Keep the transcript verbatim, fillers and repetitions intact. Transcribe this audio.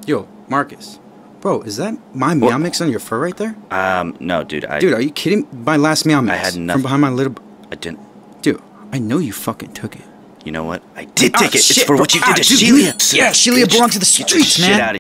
Yo, Marcus. Bro, is that my Meow mix on your fur right there? Um, no, dude. I, dude, are you kidding? My last Meow mix. I had nothing. From behind my little... I didn't. Dude, I know you fucking took it. You know what? I did Ah, take it. shit, It's for bro. what you Ah, did to dude, Shelia. Yeah, Shelia belongs to the Get streets, the man. shit out of